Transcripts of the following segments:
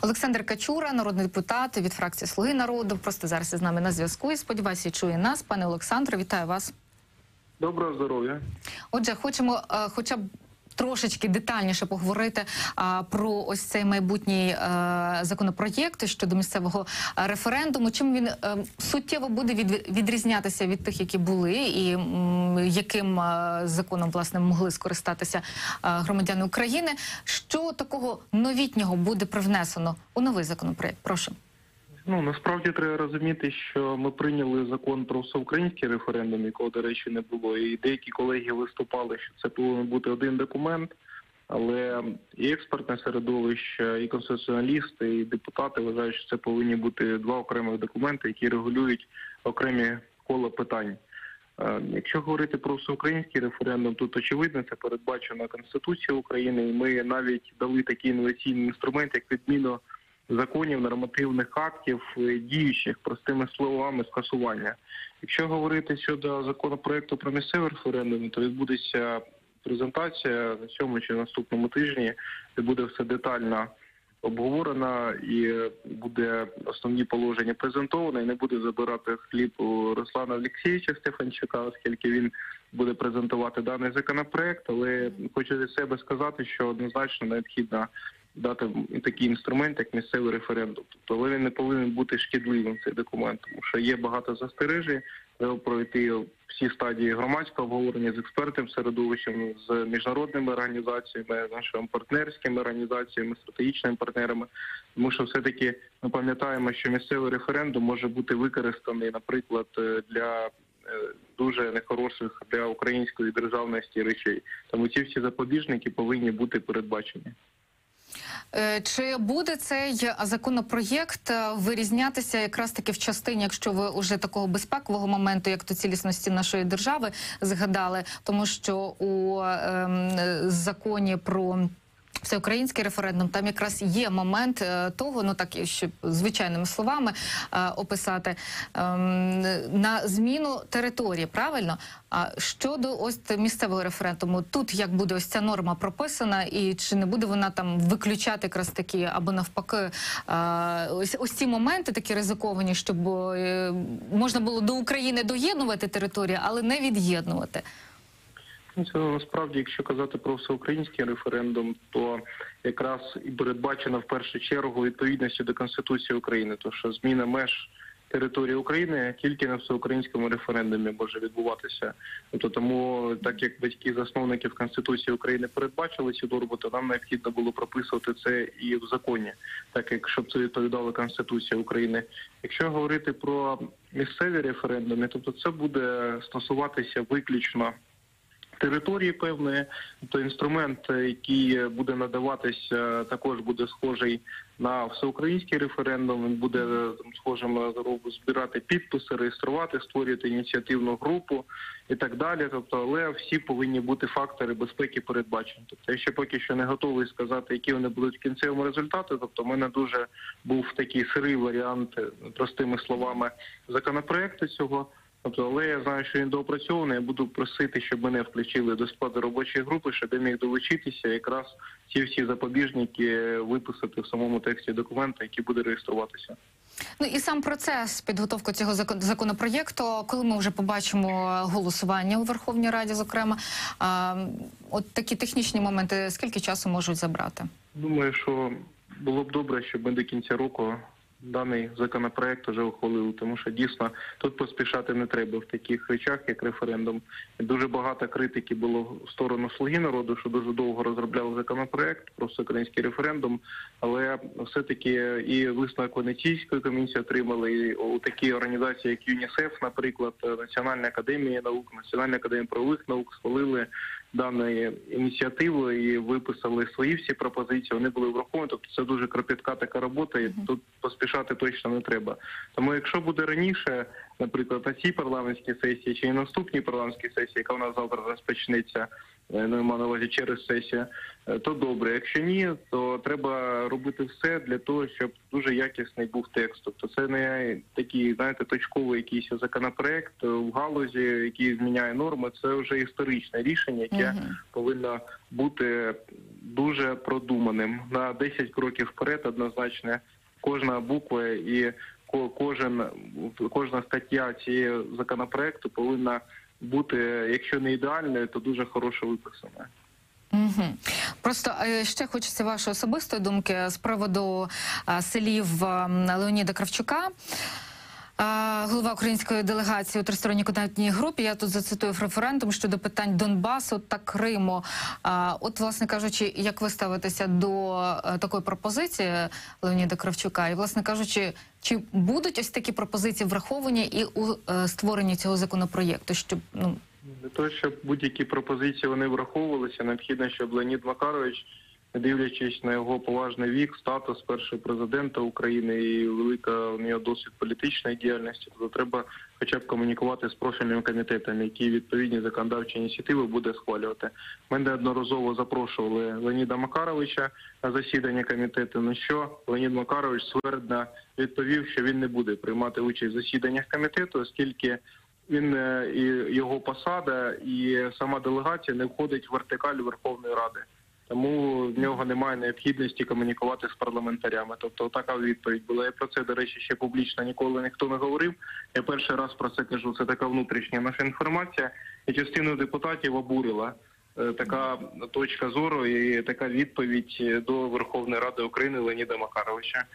Олександр Качура, народний депутат від фракції «Слуги народу», просто зараз із нами на зв'язку і, сподіваюся, чує нас. Пане Олександре, вітаю вас. Доброго здоров'я. Отже, хочемо хоча б трошечки детальніше поговорити про ось цей майбутній законопроєкт щодо місцевого референдуму. Чим він суттєво буде відрізнятися від тих, які були, і яким законом, власне, могли скористатися громадяни України? Що такого новітнього буде привнесено у новий законопроєкт? Прошу. Насправді треба розуміти, що ми прийняли закон про всеукраїнський референдум, якого, до речі, не було. І деякі колеги виступали, що це повинен бути один документ, але і експертне середовище, і конституціоналісти, і депутати вважають, що це повинні бути два окремих документи, які регулюють окремі кола питань. Якщо говорити про всеукраїнський референдум, тут очевидно, це передбачено Конституцією України, і ми навіть дали такий інноваційний інструмент, як відміну законів, нормативних актів, діючих, простими словами, скасування. Якщо говорити щодо законопроекту про місцевий референдум, то відбудеться презентація на цьому чи наступному тижні, де буде все детально обговорено і буде основні положення презентовано, і не буде забирати хліб у Руслана Олексійовича Стефанчука, оскільки він буде презентувати даний законопроект, але хочу від себе сказати, що однозначно необхідно дати такий інструмент, як місцевий референдум. Тобто, але він не повинен бути шкідливим, цей документ, тому що є багато застережень, треба пройти всі стадії громадського обговорення з експертним середовищем, з міжнародними організаціями, з нашими партнерськими організаціями, стратегічними партнерами, тому що все-таки ми пам'ятаємо, що місцевий референдум може бути використаний, наприклад, для дуже нехороших для української державності речей. Тому ці всі запобіжники повинні бути передбачені. Чи буде цей законопроєкт вирізнятися якраз таки в частині, якщо ви уже такого безпекового моменту, як то цілісності нашої держави, згадали, тому що у законі про всеукраїнський референдум, там якраз є момент того, так, щоб звичайними словами описати, на зміну території, правильно? А щодо ось місцевого референдуму, тут як буде ось ця норма прописана, і чи не буде вона там виключати якраз такі, або навпаки, ось ці моменти такі ризиковані, щоб можна було до України доєднувати територію, але не від'єднувати? Це насправді, якщо казати про всеукраїнський референдум, то якраз і передбачено в першу чергу відповідності до Конституції України, тому що зміна меж території України тільки на всеукраїнському референдумі може відбуватися. Тому, так як батьки-засновники в Конституції України передбачили цю норму, то нам необхідно було прописувати це і в законі, так як щоб це відповідало Конституції України. Якщо говорити про місцеві референдуми, тобто це буде стосуватися виключно території певної, то інструмент, який буде надаватися, також буде схожий на всеукраїнський референдум, він буде схожим на збирати підписи, реєструвати, створювати ініціативну групу і так далі. Тобто, але всі повинні бути фактори безпеки передбачені. Тобто, я ще поки що не готовий сказати, які вони будуть в кінцевому результаті. Тобто, в мене дуже був такий сирий варіант, простими словами, законопроекту цього. Але я знаю, що він доопрацьований, я буду просити, щоб мене включили до складу робочої групи, щоб я міг долучитися, якраз ці всі запобіжники виписати в самому тексті документа, який буде реєструватися. І сам процес підготовки цього законопроєкту, коли ми вже побачимо голосування у Верховній Раді, зокрема, от такі технічні моменти, скільки часу можуть забрати? Думаю, що було б добре, щоб ми до кінця року даний законопроект вже ухвалили, тому що дійсно тут поспішати не треба в таких речах, як референдум. Дуже багато критики було в сторону «Слуги народу», що дуже довго розробляли законопроект про всеукраїнський референдум, але все-таки і висновок Венеційської комісії отримали, і у такі організації, як ЮНІСЕФ, наприклад, Національна академія наук, Національна академія правових наук схвалили даної ініціативи і виписали свої всі пропозиції, вони були враховані, тобто це дуже кропітка така робота, і тут поспішати точно не треба. Тому якщо буде раніше, наприклад, на цій парламентській сесії чи і наступній парламентській сесії, яка у нас завтра розпочнеться, маю на увазі через сесію, то добре. Якщо ні, то треба робити все для того, щоб дуже якісний був текст. Тобто це не такий, знаєте, точковий якийсь законопроект в галузі, який зміняє норми, це вже історичне рішення, яке повинно бути дуже продуманим. На 10 кроків вперед однозначно кожна буква і кожна стаття цього законопроекту повинна бути, якщо не ідеальною, то дуже хорошо виписаною. Угу. Просто ще хочеться вашої особистої думки з приводу слів Леоніда Кравчука, голова української делегації у тристоронній контактній групі. Я тут зацитую референдум щодо питань Донбасу та Криму. От, власне кажучи, як ви ставитеся до такої пропозиції Леоніда Кравчука? І, власне кажучи, чи будуть ось такі пропозиції враховані і у створенні цього законопроєкту? Щоб, Для того, щоб будь-які пропозиції вони враховувалися, необхідно, щоб Леонід Макарович, не дивлячись на його поважний вік, статус першого президента України і велика у нього досвід політичної діяльності, то треба хоча б комунікувати з профільним комітетом, які відповідні законодавчі ініціативи буде схвалювати. Ми неодноразово запрошували Леоніда Макаровича на засідання комітету, на що Леонід Макарович ствердно відповів, що він не буде приймати участь в засіданнях комітету, оскільки він і його посада, і сама делегація не входить в вертикаль Верховної Ради. Тому в нього немає необхідності комунікувати з парламентарями. Тобто така відповідь була. Я про це, до речі, ще публічно ніколи ніхто не говорив. Я перший раз про це кажу. Це така внутрішня наша інформація. І частину депутатів обурила така точка зору і така відповідь до Верховної Ради України Леоніда Макаровича.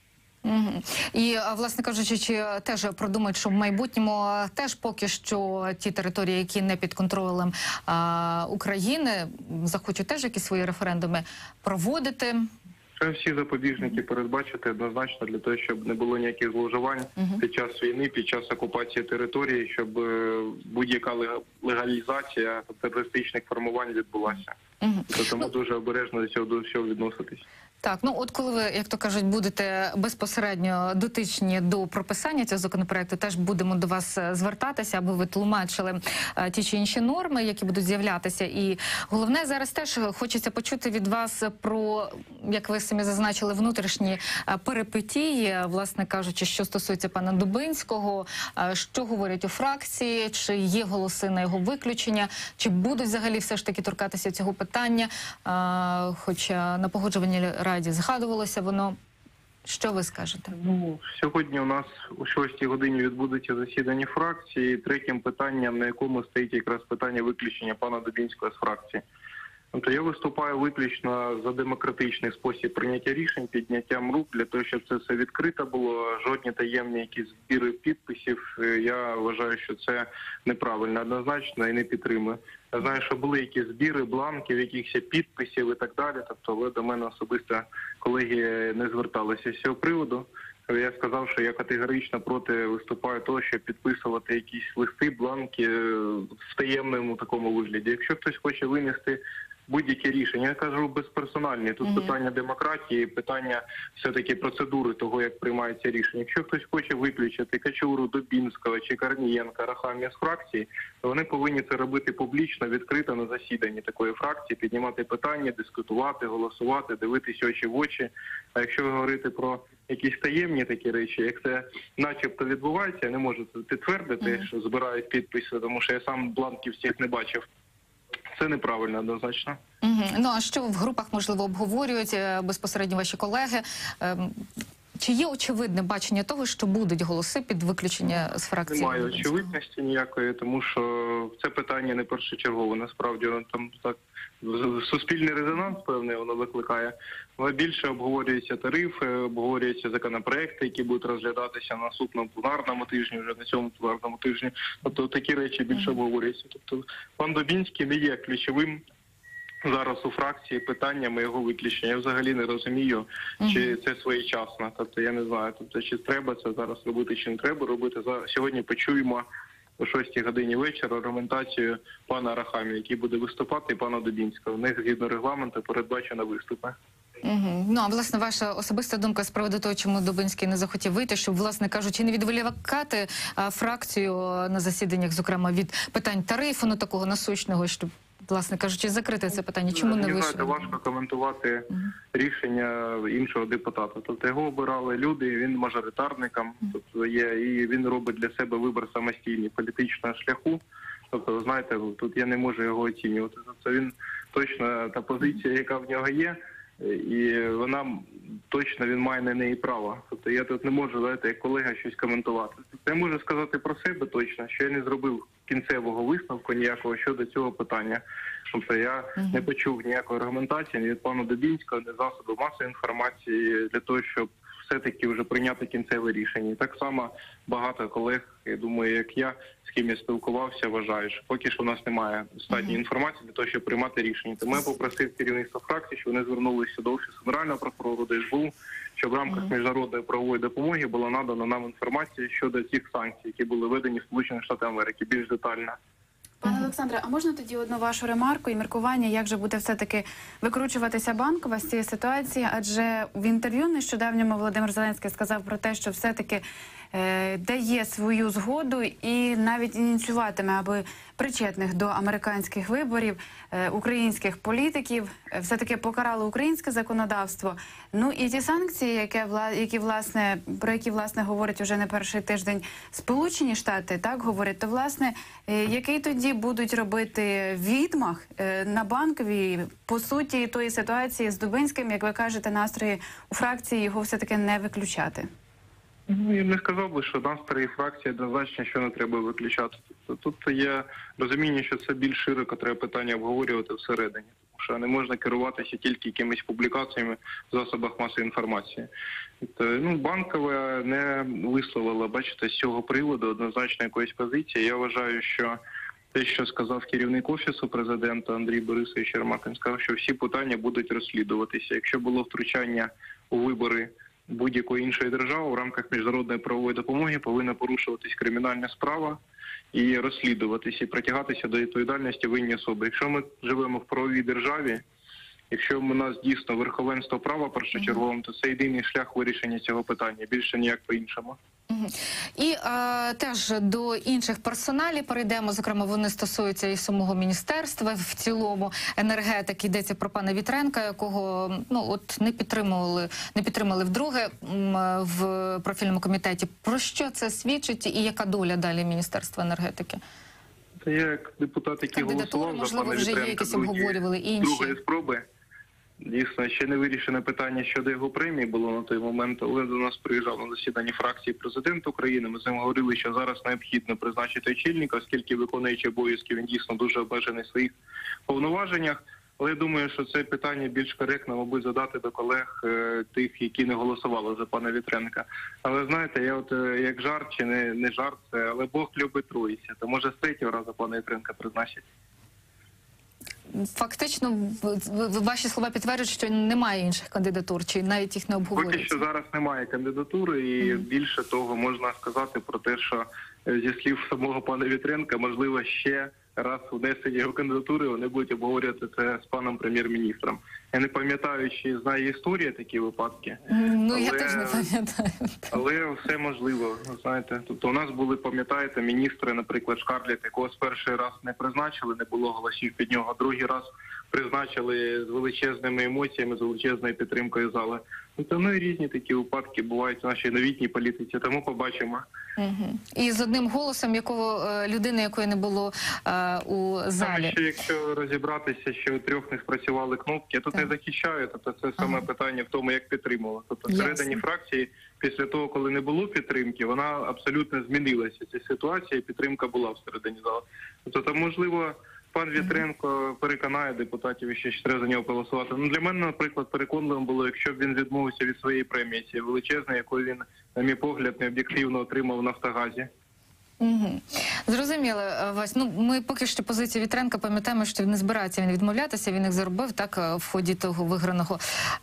Угу. І, власне кажучи, чи теж продумають, що в майбутньому теж поки що ті території, які не під контролем України, захочуть теж якісь свої референдуми проводити? Це всі запобіжники передбачити однозначно для того, щоб не було ніяких зловживань під час війни, під час окупації території, щоб будь-яка легалізація терористичних формувань відбулася. Тому дуже обережно до цього всього відноситись. Так, от коли ви, як то кажуть, будете безпосередньо дотичні до прописання цього законопроекту, теж будемо до вас звертатися, аби ви тлумачили ті чи інші норми, які будуть з'являтися. І головне, зараз теж хочеться почути від вас про, як ви самі зазначили, внутрішні перипетії, власне кажучи, що стосується пана Дубинського, що говорять у фракції, чи є голоси на його виключення, чи будуть взагалі все ж таки торкатися цього питання, хоча на погоджуванні Раді згадувалося воно. Що ви скажете? Сьогодні у нас о 6-й годині відбудеться засідання фракції. Третім питанням, на якому стоїть якраз питання виключення пана Дубінського з фракції. Тобто я виступаю виключно за демократичний спосіб прийняття рішень, підняттям рук, для того, щоб це все відкрито було, жодні таємні якісь збіри підписів. Я вважаю, що це неправильно, однозначно, і не підтримую. Я знаю, що були якісь збіри, бланків, якихось підписів і так далі, тобто, але до мене особисто колеги не зверталися з цього приводу. Я сказав, що я категорично проти виступаю того, щоб підписувати якісь листи, бланки в таємному такому вигляді. Якщо хтось хоче винести будь-яке рішення, я кажу безперсональні. Тут питання демократії, питання все-таки процедури того, як приймається рішення. Якщо хтось хоче виключити Качуру, Дубінського чи Корнієнка, Арахамія з фракції, то вони повинні це робити публічно, відкрито на засіданні такої фракції, піднімати питання, дискутувати, голосувати, дивитися очі в очі. А якщо говорити про якісь таємні такі речі, як це начебто відбувається, я не можу підтвердити, що збирають підписи, тому що я сам бланків всіх не бачив. Це неправильно, однозначно. А що в групах, можливо, обговорюють безпосередньо ваші колеги? Чи є очевидне бачення того, що будуть голоси під виключення з фракції? Немає очевидності ніякої, тому що це питання не першочергове. Насправді, там так суспільний резонанс, певний, воно викликає. Але більше обговорюються тарифи, обговорюються законопроекти, які будуть розглядатися на наступному пленарному тижні, вже на цьому пленарному тижні. Тобто такі речі більше обговорюються. Тобто пан Дубінський не є ключовим зараз у фракції питаннями його виключення. Я взагалі не розумію, чи це своєчасно. Тобто я не знаю, чи треба це зараз робити, чи не треба робити. Сьогодні почуємо о 6-й годині вечора аргументацію пана Арахамія, який буде виступати, і пана Дубінського. У них, згідно регламенту, передбачено виступи. А власне, ваша особиста думка з приводу того, чому Дубинський не захотів вийти, щоб, власне кажучи, не відволікати фракцію на засіданнях, зокрема, від питань тарифу, такого насущного, щоб, власне кажучи, закрити це питання. Чому не вийшов? Це важко коментувати рішення іншого депутата. Тобто його обирали люди, він мажоритарником, тобто є, і він робить для себе вибір самостійний політичного шляху. Тобто, ви знаєте, тут я не можу його оцінювати. Тобто він точно та позиція, яка в нього є, і вона точно він має на неї право. Тобто я тут не можу, знаєте, як колега щось коментувати. Тобто, я можу сказати про себе точно, що я не зробив кінцевого висновку ніякого щодо цього питання. Тобто я не почув ніякої аргументації ні від пана Дубінського, ні засобів масової інформації для того, щоб все-таки вже прийняти кінцеве рішення. І так само багато колег, я думаю, як я, з ким я спілкувався, вважаю, що поки що у нас немає достатньої інформації для того, щоб приймати рішення. Тому я попросив керівництво фракції, щоб вони звернулися до Офісу Генерального прокурора, до СБУ, щоб в рамках міжнародної правової допомоги була надана нам інформація щодо цих санкцій, які були введені в Сполучених Штатах Америки, більш детально. Пане Олександре, а можна тоді одну вашу ремарку і міркування, як же буде все-таки викручуватися Банкова з цієї ситуації? Адже в інтерв'ю нещодавньому Володимир Зеленський сказав про те, що все-таки дає свою згоду і навіть ініціюватиме, аби причетних до американських виборів українських політиків все-таки покарало українське законодавство. Ну і ті санкції, про які власне говорять уже не перший тиждень Сполучені Штати, так говорять, то власне який тоді будуть робити відмах на Банковій, по суті, тої ситуації з Дубинським, як ви кажете, настрої у фракції його все-таки не виключати? Ну, я не сказав би, що настрої фракції однозначно, що не треба виключати. Тут є розуміння, що це більш широко треба питання обговорювати всередині. Тому що не можна керуватися тільки якимись публікаціями в засобах масової інформації. Банкова не висловила, бачите, з цього приводу однозначно якоїсь позиції. Я вважаю, що те, що сказав керівник Офісу Президента Андрій Борисович Єрмак, він сказав, що всі питання будуть розслідуватися. Якщо було втручання у вибори будь-якої іншої держави в рамках міжнародної правової допомоги, повинна порушуватись кримінальна справа і розслідуватися, і притягатися до відповідальності винні особи. Якщо ми живемо в правовій державі, якщо у нас дійсно верховенство права першочерговим, то це єдиний шлях вирішення цього питання, більше ніяк по-іншому. І теж до інших персоналів перейдемо, зокрема, вони стосуються і самого міністерства, в цілому енергетики, йдеться про пана Вітренка, якого не підтримали вдруге в профільному комітеті. Про що це свідчить і яка доля далі Міністерства енергетики? Та я як депутат, який голосував за пана Вітренка другої спроби, дійсно, ще не вирішене питання щодо його премії було на той момент, але до нас приїжджав на засіданні фракції президент України. Ми з ним говорили, що зараз необхідно призначити очільника, оскільки виконуючи обов'язки він дійсно дуже обмежений в своїх повноваженнях. Але я думаю, що це питання більш коректно, мабуть, задати до колег тих, які не голосували за пана Вітренка. Але знаєте, я як жарт чи не жарт, але Бог любить троїця, то може з третього разу пана Вітренка призначить. Фактично, ваші слова підтверджують, що немає інших кандидатур, чи навіть їх не обговорюється? Поки що зараз немає кандидатури, і більше того, можна сказати про те, що зі слів самого пана Вітренка, можливо, ще раз внесення його кандидатури вони будуть обговорювати це з паном прем'єр-міністром. Я не пам'ятаю, чи знає історія такі випадки. Я теж не пам'ятаю. Але все можливо, знаєте. Тобто у нас були, пам'ятаєте, міністри, наприклад, Шкарлет, якого з перший раз не призначили, не було голосів під нього, другий раз призначили з величезними емоціями, з величезною підтримкою зали. І різні такі випадки бувають в нашій новітній політиці, тому побачимо. І з одним голосом людини, якої не було у залі. Ще, якщо розібратися, що у трьох не спрацювали кнопки, я тут не захищаю, тобто це саме питання в тому, як підтримували. Тобто всередині фракції, після того, коли не було підтримки, вона абсолютно змінилася. Ця ситуація, підтримка була всередині залу. Тобто, можливо, пан Вітренко переконає депутатів, що ще треба за нього голосувати. Для мене, наприклад, переконливим було, якщо б він відмовився від своєї премії, цієї величезної, яку він, на мій погляд, необ'єктивно отримав в Нафтогазі. Зрозуміло, Вась. Ми поки що позицію Вітренка пам'ятаємо, що не збирається він відмовлятися, він їх заробив так в ході того виграного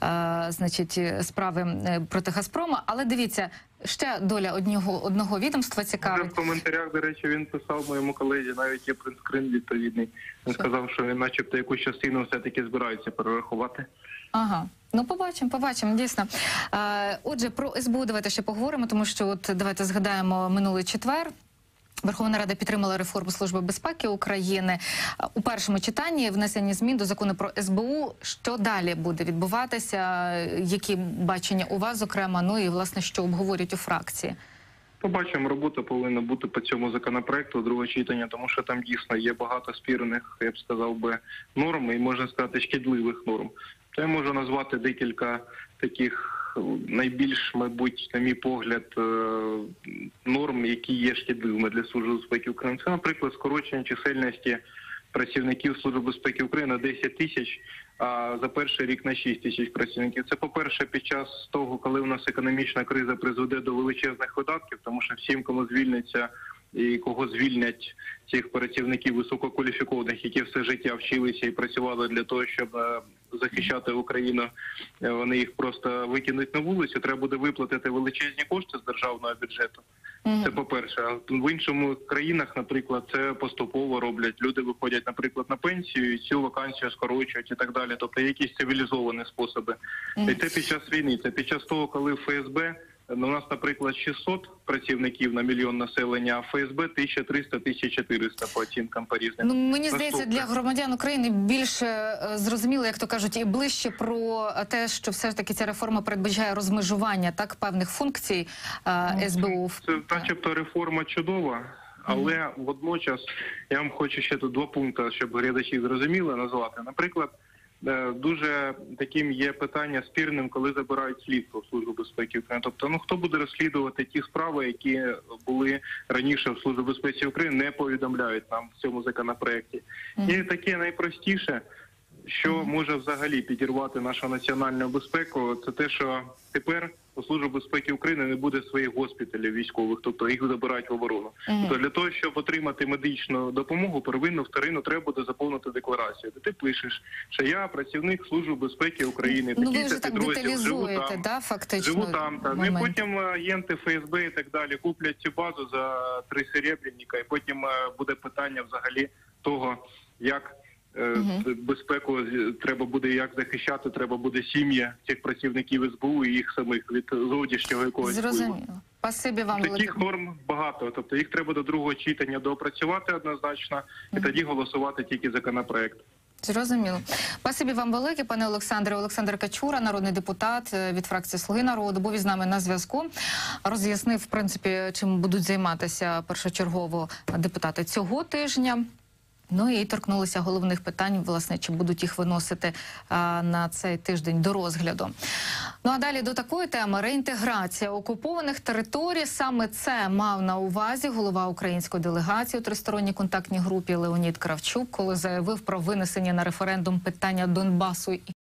справи проти Газпрома. Але дивіться, ще доля одного відомства цікавить. В коментарях, до речі, він писав моєму колезі, навіть є принтскрин відповідний. Він сказав, що він начебто якусь частину все-таки збирається перерахувати. Ага. Побачимо, дійсно. Отже, про СБУ давайте ще поговоримо, тому що давайте згадаємо минулий четвер. Верховна Рада підтримала реформу Служби безпеки України. У першому читанні внесені змін до закону про СБУ. Що далі буде відбуватися? Які бачення у вас, зокрема, і, власне, що обговорюють у фракції? Побачимо, робота повинна бути по цьому законопроекту другого читання, тому що там дійсно є багато спірних, я б сказав би, норм і, можна сказати, шкідливих норм. То я можу назвати декілька таких найбільш, мабуть, на мій погляд, норм, які є шкідливими для Служби безпеки України. Це, наприклад, скорочення чисельності працівників Служби безпеки України на 10 тисяч, а за перший рік на 6 тисяч працівників. Це, по-перше, під час того, коли у нас економічна криза призведе до величезних видатків, тому що всім, кому звільняться і кого звільнять цих працівників висококваліфікованих, які все життя вчилися і працювали для того, щоб захищати Україну, вони їх просто викинуть на вулицю, треба буде виплатити величезні кошти з державного бюджету. Це по-перше. А в іншому країнах, наприклад, це поступово роблять. Люди виходять, наприклад, на пенсію і цю вакансію скорочують і так далі. Тобто якісь цивілізовані способи. І це під час війни. Це під час того, коли ФСБ, у нас, наприклад, 600 працівників на мільйон населення, а ФСБ 1300-1400 по оцінкам по різним. Ну, мені здається, для громадян України більше зрозуміло, як то кажуть, і ближче про те, що все ж таки ця реформа передбачає розмежування так певних функцій СБУ. Це начебто реформа чудова, але водночас я вам хочу ще тут два пункти, щоб глядачі зрозуміли, назвати. Наприклад, дуже таким є питання спірним, коли забирають слідство в Службу безпеки України. Тобто, хто буде розслідувати ті справи, які були раніше в Службі безпеки України, не повідомляють нам в цьому законопроекті. І таке найпростіше, що може взагалі підірвати нашу національну безпеку, це те, що тепер у Службі безпеки України не буде своїх госпіталів військових, тобто їх забирають в оборону. Тобто для того, щоб отримати медичну допомогу, первинну, вторинну, треба буде заповнити декларацію. Ти пишеш, що я працівник Служби безпеки України, Ну, ви вже такий-то так підрозділ, живу деталізуєте, там, да, фактично? живу там. І момент. потім агенти ФСБ і так далі куплять цю базу за 3 серебряника, і потім буде питання взагалі того, як безпеку треба буде як захищати, треба буде сім'ї цих працівників СБУ і їх самих від зовнішнього якогось впливу. Зрозуміло. Спасибі вам велике. Таких норм багато, тобто їх треба до другого читання доопрацювати однозначно, і тоді голосувати тільки законопроект. Зрозуміло. Спасибі вам велике, пане Олександре. Олександр Качура, народний депутат від фракції «Слуги народу», був із нами на зв'язку. Роз'яснив, в принципі, чим будуть займатися першочергово депутати цього тижня. Ну і торкнулися головних питань, власне, чи будуть їх виносити на цей тиждень до розгляду. Ну а далі до такої теми – реінтеграція окупованих територій. Саме це мав на увазі голова української делегації у тристоронній контактній групі Леонід Кравчук, коли заявив про винесення на референдум питання Донбасу і